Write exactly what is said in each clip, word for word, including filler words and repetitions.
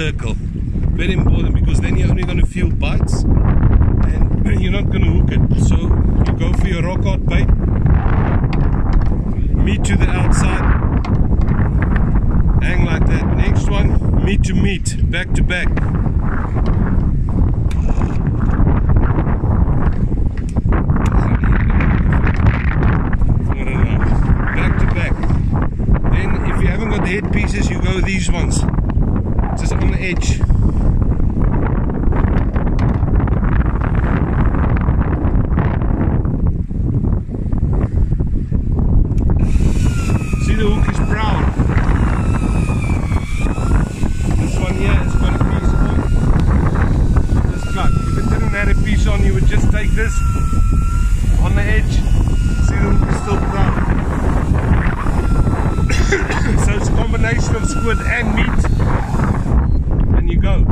circle. Very important, because then you're only going to feel bites and you're not going to hook it. So you go for your rock hard bait, meat to the outside, hang like that. Next one, meat to meat, back to back. Back to back. Then if you haven't got the head pieces, you go these ones, just on the edge. See, the hook is brown. This one here has got a piece on. Just cut. If it didn't have a piece on, you would just take this on the edge. See, the hook is still brown. So it's a combination of squid and meat, and you go.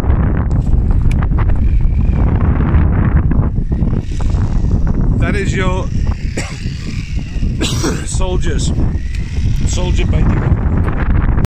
That is your soldiers, soldier baiting.